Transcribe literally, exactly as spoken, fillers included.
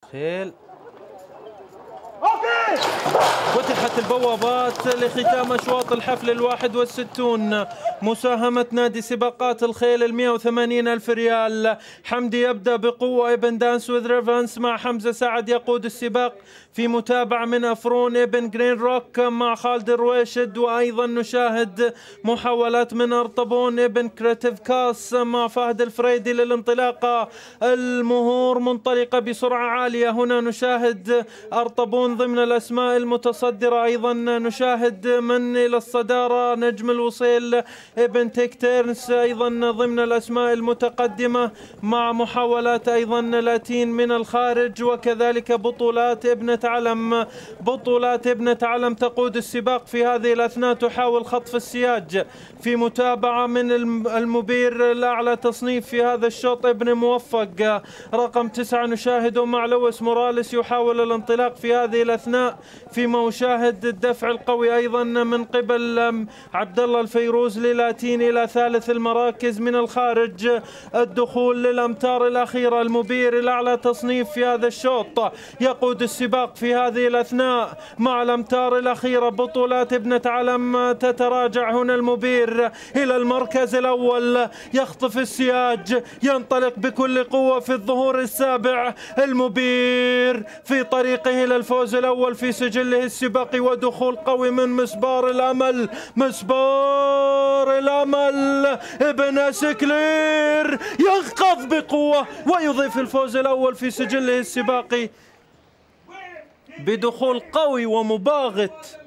الخيل. فتحت البوابات لختام أشواط الحفل الواحد والستون، مساهمة نادي سباقات الخيل المئة وثمانين ألف ريال. حمدي يبدأ بقوة، ابن دانس وذ ريفنس مع حمزة سعد يقود السباق، في متابعة من أفرون ابن جرين روك مع خالد الرويشد، وأيضا نشاهد محاولات من أرطبون ابن كريتيف كاس مع فهد الفريدي للانطلاقة. المهور منطلقة بسرعة عالية، هنا نشاهد أرطبون ضمن الأسماء المتصدرة، أيضا نشاهد من إلى الصدارة نجم الوصيل ابن تيكتيرنس أيضا ضمن الأسماء المتقدمة، مع محاولات أيضا لاتين من الخارج، وكذلك بطولات ابنة علم. بطولات ابنة علم تقود السباق في هذه الأثناء، تحاول خطف السياج في متابعة من المبير الأعلى تصنيف في هذا الشوط ابن موفق رقم تسعة، نشاهده مع لويس موراليس يحاول الانطلاق في هذه الأثناء، فيما أشاهد الدفع القوي أيضا من قبل عبد الله الفيروز للاتين إلى ثالث المراكز من الخارج. الدخول للأمتار الأخيرة، المبير الأعلى تصنيف في هذا الشوط يقود السباق في هذه الأثناء مع الأمتار الأخيرة. بطولات ابنة علم تتراجع، هنا المبير إلى المركز الأول يخطف السياج، ينطلق بكل قوة في الظهور السابع. المبير في طريقه إلى الفوز الأول في سجله السباقي، ودخول قوي من مسبار الأمل. مسبار الأمل ابن سكلير ينقض بقوة ويضيف الفوز الأول في سجله السباقي بدخول قوي ومباغت